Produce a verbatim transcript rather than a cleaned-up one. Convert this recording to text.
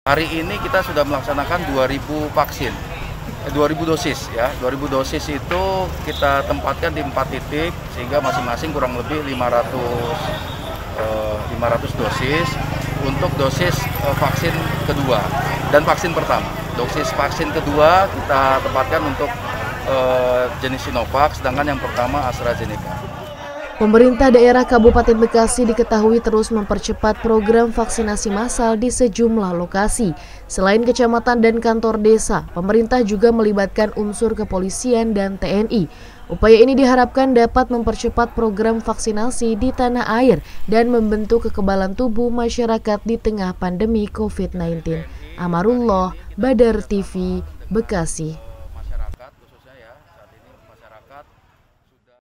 Hari ini kita sudah melaksanakan dua ribu vaksin, eh, dua ribu dosis ya. dua ribu dosis itu kita tempatkan di empat titik sehingga masing-masing kurang lebih lima ratus, eh, lima ratus dosis untuk dosis eh, vaksin kedua dan vaksin pertama. Dosis vaksin kedua kita tempatkan untuk eh, jenis Sinovac, sedangkan yang pertama AstraZeneca. Pemerintah daerah Kabupaten Bekasi diketahui terus mempercepat program vaksinasi massal di sejumlah lokasi. Selain kecamatan dan kantor desa, pemerintah juga melibatkan unsur kepolisian dan T N I. Upaya ini diharapkan dapat mempercepat program vaksinasi di tanah air dan membentuk kekebalan tubuh masyarakat di tengah pandemi COVID sembilan belas. Amarullah, Badar T V, Bekasi.